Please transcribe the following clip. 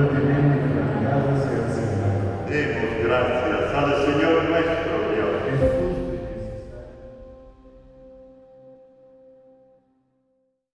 permanentemente fatigados y acelerados. Demos gracias al Señor